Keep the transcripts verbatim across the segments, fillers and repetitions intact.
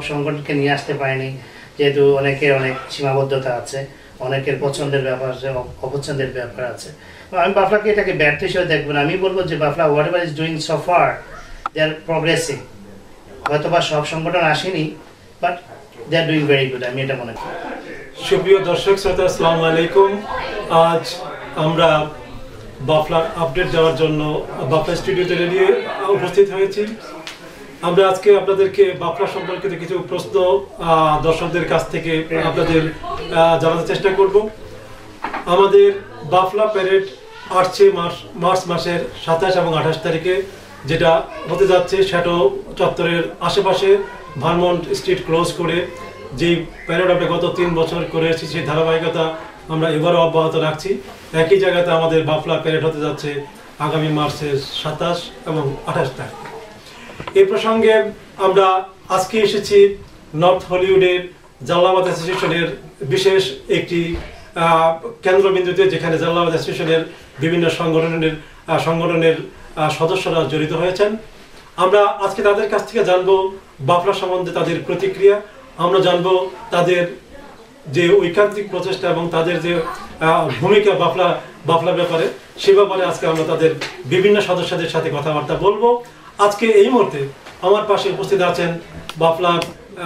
সংগঠনকে নিয়ে আসতে পারেনি, যেহেতু অনেকের অনেক সীমাবদ্ধতা আছে, অনেকের পছন্দের ব্যাপার আছে, অপছন্দের ব্যাপার আছে। আমি বাফলাকে এটাকে ব্যর্থ হিসেবে দেখবো না, আমি বলবো যে BAFLA whatever is doing so far they are progressing. হয়তো বা সব সংগঠন আসেনি, but they are doing very good, আমি এটা মনে করি। সুপ্রিয় দর্শক শ্রোতা, আসসালামু আলাইকুম। আজ আমরা বাফলার আপডেট দেওয়ার জন্য বাফলা স্টুডিওতে রেডি উপস্থিত হয়েছি। আমরা আজকে আপনাদেরকে বাফলা সম্পর্কিত কিছু প্রশ্ন দর্শকদের কাছ থেকে আপনাদের জানাতে চেষ্টা করব। আমাদের বাফলা প্যারেড আসছে মার্চ মার্চ মাসের সাতাশ এবং আঠাশ তারিখে, যেটা হতে যাচ্ছে শ্যাটো চত্বরের আশেপাশে ভারমন্ট স্ট্রিট ক্লোজ করে। যেই প্যারেড আমরা গত তিন বছর করে এসেছি, সেই ধারাবাহিকতা আমরা এবারও অব্যাহত রাখছি। একই জায়গাতে আমাদের বাফলা প্যারেড হতে যাচ্ছে আগামী মার্চের সাতাশ এবং আঠাশ তারিখ। এই প্রসঙ্গে আমরা আজকে এসেছি নর্থ হলিউডের জালালাবাদ অ্যাসোসিয়েশনের বিশেষ একটি কেন্দ্রবিন্দুতে, যেখানে জালালাবাদ অ্যাসোসিয়েশনের বিভিন্ন সংগঠনের সংগঠনের সদস্যরা জড়িত হয়েছেন। আমরা আজকে তাদের কাছ থেকে জানবো বাফলা সম্বন্ধে তাদের প্রতিক্রিয়া, আমরা জানবো তাদের যে ঐকান্তিক প্রচেষ্টা এবং তাদের যে ভূমিকা বাফলা বাফলার ব্যাপারে, সে ব্যাপারে আজকে আমরা তাদের বিভিন্ন সদস্যদের সাথে কথাবার্তা বলবো। আজকে এই মুহূর্তে আমার পাশে উপস্থিত আছেন বাফলার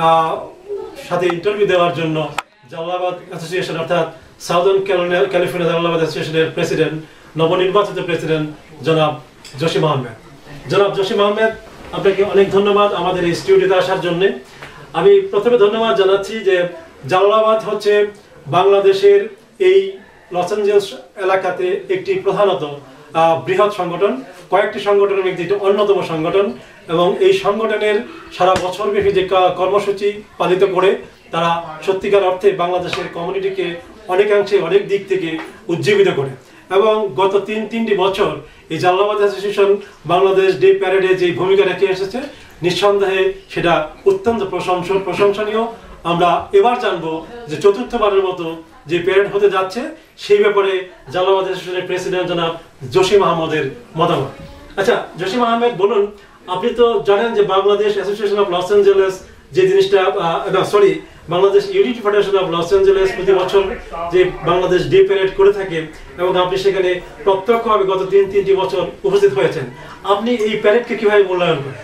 সাথে ইন্টারভিউ দেওয়ার জন্য জালালাবাদ অ্যাসোসিয়েশন অর্থাৎ সাউদার্ন ক্যালিফোর্নিয়া জালালাবাদ অ্যাসোসিয়েশনের প্রেসিডেন্ট, নবনির্বাচিত প্রেসিডেন্ট জনাব জসিম আহমেদ। জনাব জসিম আহমেদ, আপনাকে অনেক ধন্যবাদ আমাদের এই স্টুডিওতে আসার জন্য। আমি প্রথমে ধন্যবাদ জানাচ্ছি যে জালালাবাদ হচ্ছে বাংলাদেশের এই লস অ্যাঞ্জেলস এলাকাতে একটি প্রধানত বৃহৎ সংগঠন, কয়েকটি সংগঠনের মধ্যে একটি অন্যতম সংগঠন, এবং এই সংগঠনের সারা বছরব্যাপী যে কর্মসূচি পালিত করে তারা সত্যিকার অর্থে বাংলাদেশের কমিউনিটিকে অনেকাংশে অনেক দিক থেকে উজ্জীবিত করে। এবং গত তিন তিনটি বছর এই জালালাবাদ অ্যাসোসিয়েশন বাংলাদেশ ডে প্যারেডে যে ভূমিকা রেখে এসেছে, নিঃসন্দেহে সেটা অত্যন্ত প্রশংস প্রশংসনীয়। আমরা এবার জানবো যে চতুর্থবারের মতো যে প্যারেড হতে যাচ্ছে সেই ব্যাপারে জালালাবাদ অ্যাসোসিয়েশনের প্রেসিডেন্ট জনাব জসিম আহমদের মতামত। আচ্ছা জসিম আহমেদ, বলুন, আপনি তো জানেন যে Bangladesh association of Los Angeles যে জিনিসটা sorry Bangladesh unity federation of Los Angeles প্রতি বছর যে বাংলাদেশ ডে প্যারেড করে থাকে, এবং আপনি সেখানে প্রত্যক্ষভাবে গত তিন তিনটি বছর উপস্থিত হয়েছেন। আপনি এই প্যারেডকে কিভাবে মূল্যায়ন করেন?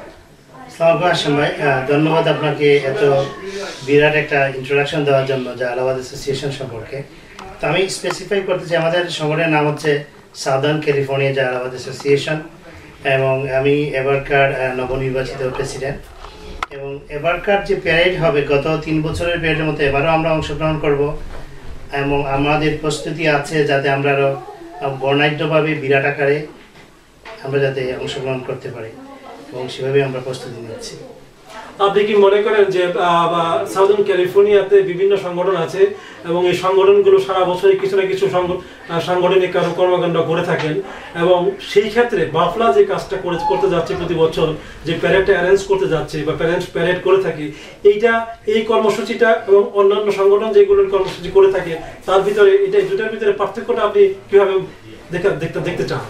ভাই, ধন্যবাদ আপনাকে এত বিরাট একটা ইন্ট্রোডাকশন দেওয়ার জন্য জালালাবাদ অ্যাসোসিয়েশন সম্পর্কে। তো আমি স্পেসিফাই করতে চাই, আমাদের সংগঠনের নাম হচ্ছে সাউদার্ন ক্যালিফোর্নিয়া জালালাবাদ অ্যাসোসিয়েশন, এবং আমি এবারকার নবনির্বাচিত প্রেসিডেন্ট। এবং এবারকার যে প্যারেড হবে, গত তিন বছরের প্যারেডের মতো এবারও আমরা অংশগ্রহণ করব, এবং আমাদের প্রস্তুতি আছে যাতে আমরা আরও বর্ণাঢ্যভাবে বিরাট আকারে আমরা যাতে অংশগ্রহণ করতে পারি, এবং সেভাবে আমরা প্রস্তুতি নিচ্ছি। আপনি কি মনে করেন যে সাউদার্ন ক্যালিফোর্নিয়াতে বিভিন্ন সংগঠন আছে এবং এই সংগঠনগুলো সারা বছরই কিছু না কিছু সাংগঠনিক কর্মকাণ্ড করে থাকেন, এবং সেই ক্ষেত্রে বাফলা যে কাজটা করে করতে যাচ্ছে প্রতি বছর, যে প্যারেডটা অ্যারেঞ্জ করতে যাচ্ছে বা প্যারেন্ট প্যারেড করে থাকে, এইটা এই কর্মসূচিটা এবং অন্যান্য সংগঠন যেগুলোর কর্মসূচি করে থাকে তার ভিতরে এটা দুটার ভিতরে পার্থক্যটা আপনি কিভাবে দেখতে দেখতে চান?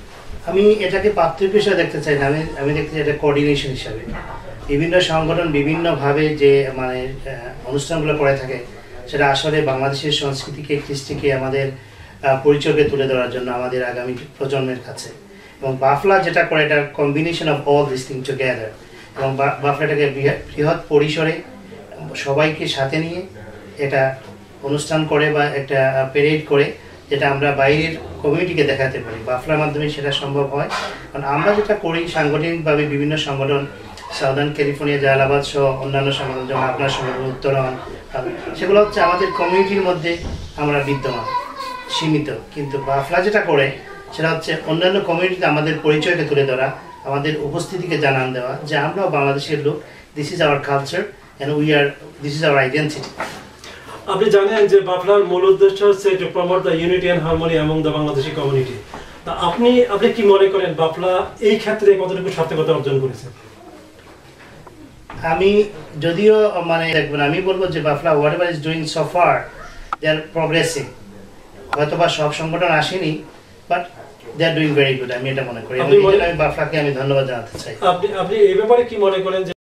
আমি এটাকে পার্থক্য হিসাবে দেখতে চাই না, আমি আমি দেখতে চাই এটা কোঅর্ডিনেশন হিসাবে। বিভিন্ন সংগঠন বিভিন্নভাবে যে মানে অনুষ্ঠানগুলো করে থাকে, সেটা আসলে বাংলাদেশের সংস্কৃতিকে, কৃষ্টিকে, আমাদের পরিচয়কে তুলে ধরার জন্য আমাদের আগামী প্রজন্মের কাছে। এবং বাফলা যেটা করে, এটা combination of all this thing together. এবং বাফলাটাকে বৃহৎ পরিসরে সবাইকে সাথে নিয়ে এটা অনুষ্ঠান করে বা একটা প্যারেড করে, যেটা আমরা বাইরের কমিউনিটিকে দেখাতে পারি। বাফলার মাধ্যমে সেটা সম্ভব হয়, কারণ আমরা যেটা করি সাংগঠনিকভাবে বিভিন্ন সংগঠন, সাউদার্ন ক্যালিফোর্নিয়া জালালাবাদ সহ অন্যান্য সংগঠন, যেমন আপনার সংগঠন উত্তরণ, সেগুলো হচ্ছে আমাদের কমিউনিটির মধ্যে আমরা বিদ্যমান, সীমিত। কিন্তু বাফলা যেটা করে সেটা হচ্ছে অন্যান্য কমিউনিটিতে আমাদের পরিচয়কে তুলে ধরা, আমাদের উপস্থিতিকে জানান দেওয়া যে আমরাও বাংলাদেশের লোক, this is our culture and we are this is our identity. আপনি জানেন যে বাফলার মূল উদ্দেশ্য হচ্ছে to promote the unity and harmony among the Bangladeshi community. তা আপনি আপনি কি মনে করেন বাফলা এই ক্ষেত্রে কতটুকু সার্থকতা অর্জন করেছে? আমি যদিও মানে দেখবেন, আমি বলবো যে BAFLA whatever is doing so far they are progressing. হয়তো বা সব সংগঠন আসেনি, but they are doing very good, আমি এটা মনে করি। আমি বাফলাকে আমি ধন্যবাদ জানাতে চাই। আপনি আপনি এই ব্যাপারে কি মনে করেন?